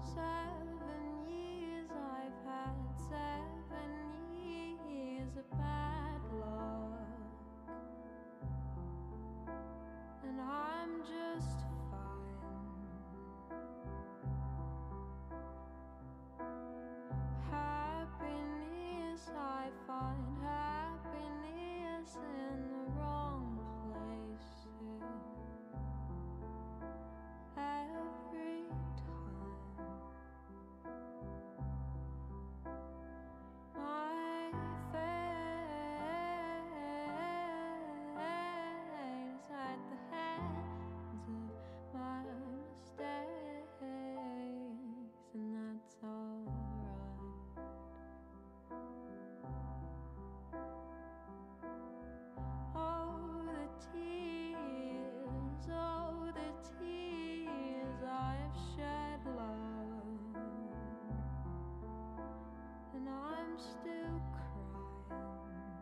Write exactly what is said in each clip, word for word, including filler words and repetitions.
Seven years I've had, seven years of bad luck, and I'm just fine. Happiness I find, happiness in the wrong places every time. My fate is at the hands of my mistakes, and that's alright. Oh, the tears, oh, the tears I've shed, love, and I'm still crying.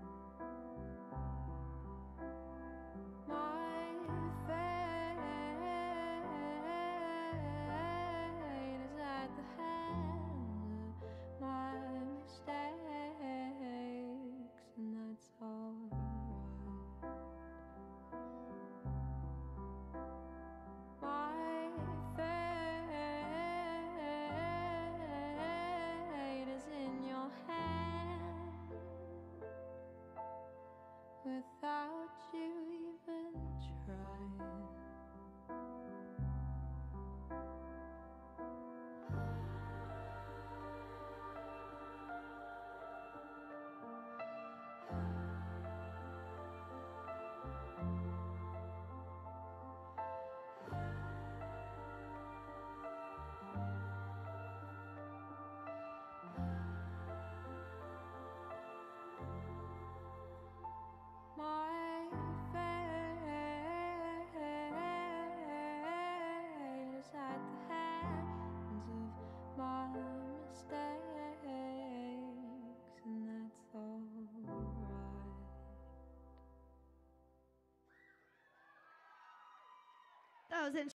My fate is at the hands of my mistakes, and that's alright. My fate is in your hand, without you even trying. My fate is at the hands of my mistakes, and that's alright. That was